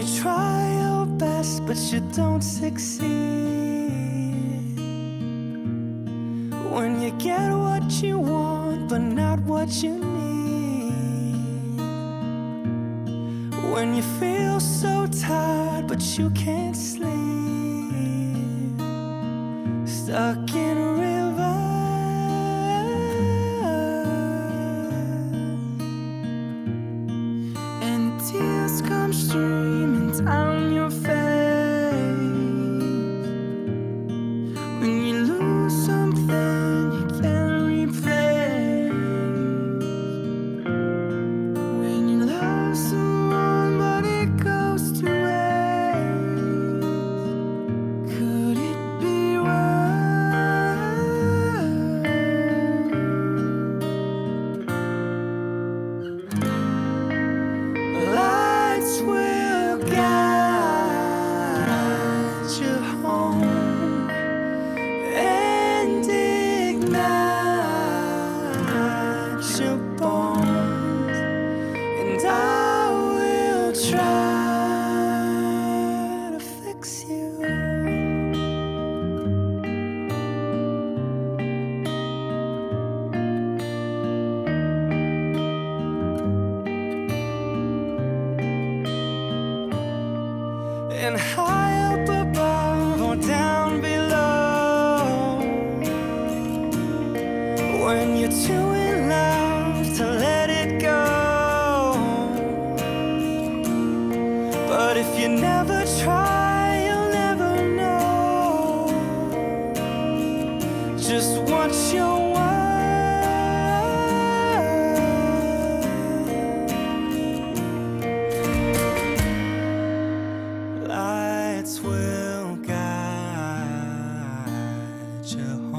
you try your best but you don't succeed, when you get what you want but not what you need, when you feel so tired but you can't sleep, stuck in a river, and tears come streaming down your face when you lose something you can't replace, when you love someone but it goes to waste. Could it be worse? Lights will guide you home and ignite your bones, and I will try to fix you. And high up above or down below, when you're too in love to let it go, but if you never try you'll never know just what you're worth. Lights will guide you